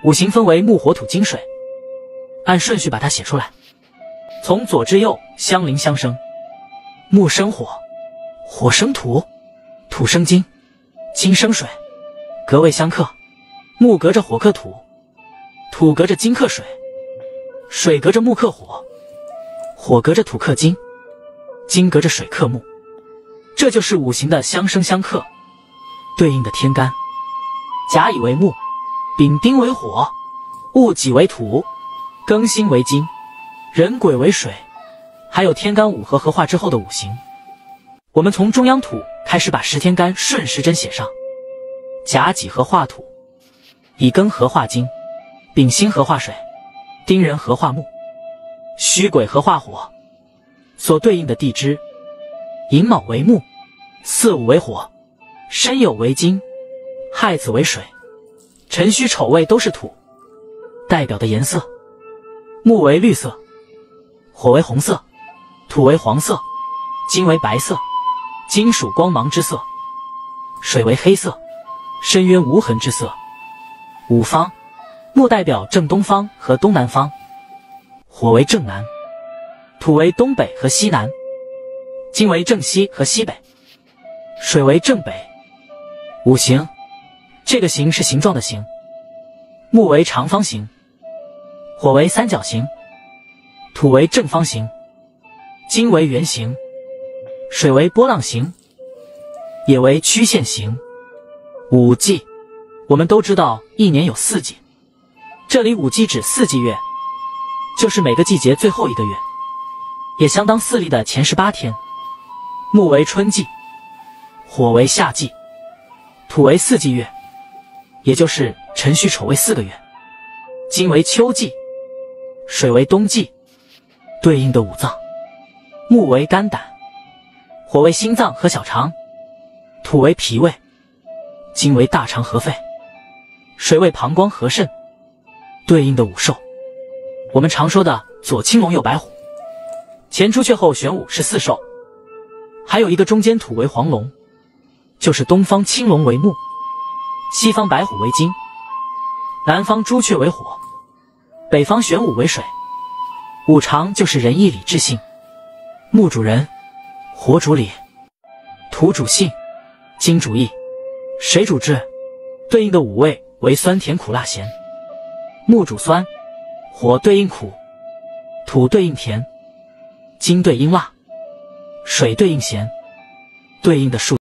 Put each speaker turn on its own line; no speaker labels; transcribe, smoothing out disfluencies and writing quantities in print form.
五行分为木、火、土、金、水，按顺序把它写出来，从左至右相邻相生。木生火，火生土，土生金，金生水，隔位相克。木隔着火克土，土隔着金克水，水隔着木克火，火隔着土克金，金隔着水克木。这就是五行的相生相克，对应的天干。甲乙为木，丙丁为火，戊己为土，庚辛为金，壬癸为水。还有天干五合合化之后的五行。我们从中央土开始把10天干顺时针写上。甲己合化土，乙庚合化金，丙辛合化水，丁壬合化木，戌癸合化火。所对应的地支：寅卯为木，巳午为火，申酉为金，亥子为水，辰戌丑未都是土。代表的颜色：木为绿色，火为红色，土为黄色，金为白色，金属光芒之色；水为黑色，深渊无痕之色。五方：木代表正东方和东南方，火为正南，土为东北和西南，金为正西和西北，水为正北。五行：这个形是形状的形，木为长方形，火为三角形，土为正方形，金为圆形，水为波浪形，也为曲线形。五季，我们都知道一年有4季，这里五季指4季月，就是每个季节最后一个月，也相当4历的前18天。木为春季，火为夏季，土为4季月，也就是辰戌丑未4个月，金为秋季，水为冬季。对应的五脏：木为肝胆，火为心脏和小肠，土为脾胃，金为大肠和肺，水为膀胱和肾。对应的五兽：我们常说的左青龙右白虎，前朱雀后玄武是4兽，还有一个中间土为黄龙，就是东方青龙为木，西方白虎为金，南方朱雀为火，北方玄武为水。五常就是仁义礼智信，木主人，火主礼，土主信，金主义，水主智。对应的五味为酸甜苦辣咸。木主酸，火对应苦，土对应甜，金对应辣，水对应咸。对应的数